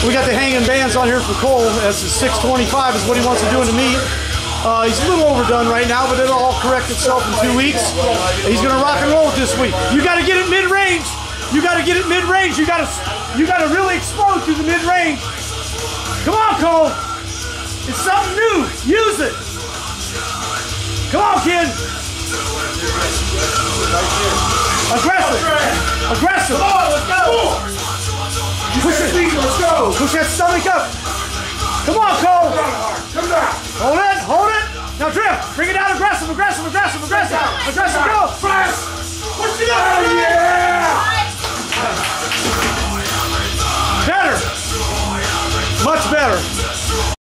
We got the hanging bands on here for Cole. That's 625 is what he wants to do in the meet. He's a little overdone right now, but it'll all correct itself in 2 weeks. He's gonna rock and roll with this week. You gotta get it mid-range. You gotta get it mid-range. You gotta really explode through the mid-range. Come on, Cole. It's something new. Use it. Come on, kid. Aggressive. Aggressive. Come on, let's go. Push it. Let's go. Push that stomach up. Come on, Cole. Come down. Hold it. Hold it. Now drift. Bring it down. Aggressive. Aggressive. Aggressive. Aggressive. Aggressive. Go. Press. Push it up. Yeah. Better. Much better.